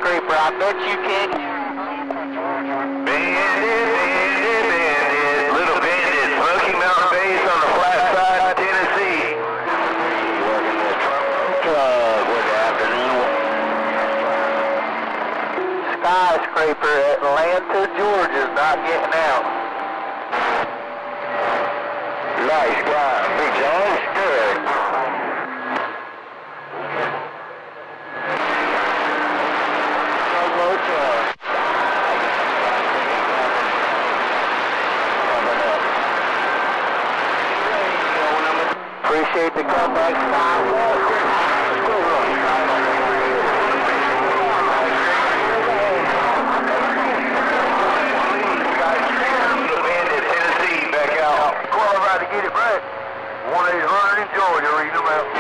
SkyScraper, I bet you can. Bandit, LittleBandit, Smoky Mountain Base on the flat side of Tennessee. Working this truck, good afternoon. SkyScraper, Atlanta, Georgia's not getting out. Nice guy, BigJohnStud. Appreciate the comeback, LittleBandit, Tennessee, back out. Well, I'm about to get it back. 1-800 in Georgia, read them out.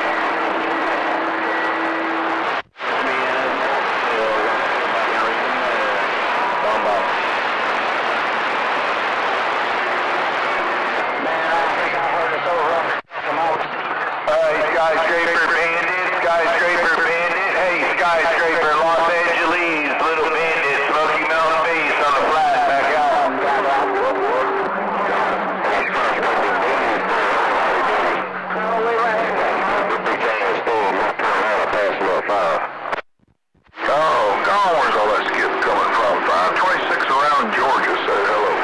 SkyScraper Bandit, SkyScraper Bandit. Hey, SkyScraper, Los Angeles, LittleBandit, Smoky Mountain Base on the flat, back out. Oh, God, where's all that skip coming from? 526 around Georgia, say hello.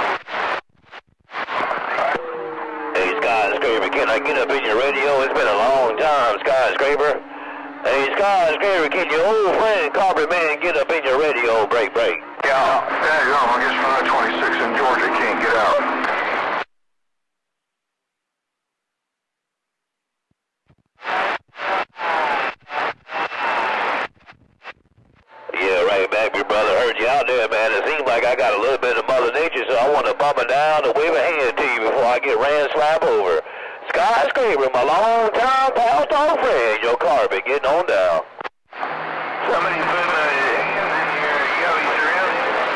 Hey, SkyScraper, can I get up in your radio? It's been a long time, SkyScraper. Hey, SkyScraper, can your old friend Carpet Man get up in your radio? Break. Yeah, there you go. I guess 526 in Georgia can't get out. Yeah, right back, your brother. Heard you out there, man. It seems like I got a little bit of Mother Nature, so I want to bump it down and wave a hand to you before I get ran slap over. SkyScraper, my long-time pal, dog friend, your Carpet, getting on down. Somebody put my hands in your yellow trim.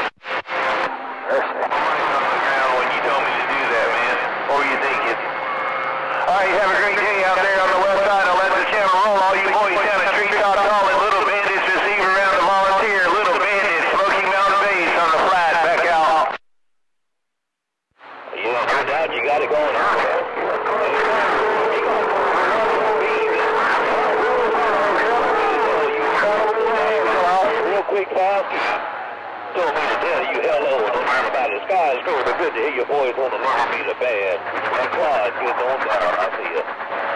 On the ground when you told me to do that, man. What were you thinking? All right, have a great day out there on the west side. I'll let the channel roll. All you boys down at Treetop calling LittleBandit's receiver around the volunteer. LittleBandit, Smoky Mountain Base on the flat, back out. Yeah, no doubt you got it going on, man. Real quick, fast. Told me to tell you hello and don't worry about it. SkyScraper, good to hear your voice on the LittleBandit band. And Claude, good on down. I see you.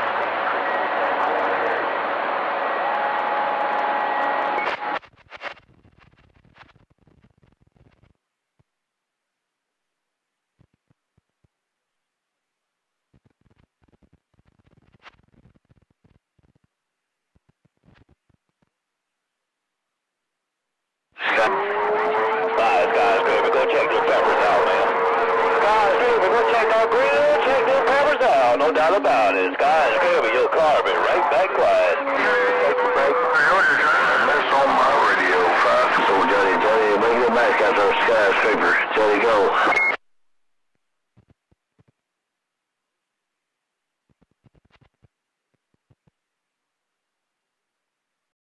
SkyScraper, go check them peppers out, man. SkyScraper, go check that grill, check them peppers out, no doubt about it. SkyScraper, your Carpet, right back quiet. That's on my radio, 5. So Johnny, bring your back out there, SkyScraper. Johnny, go.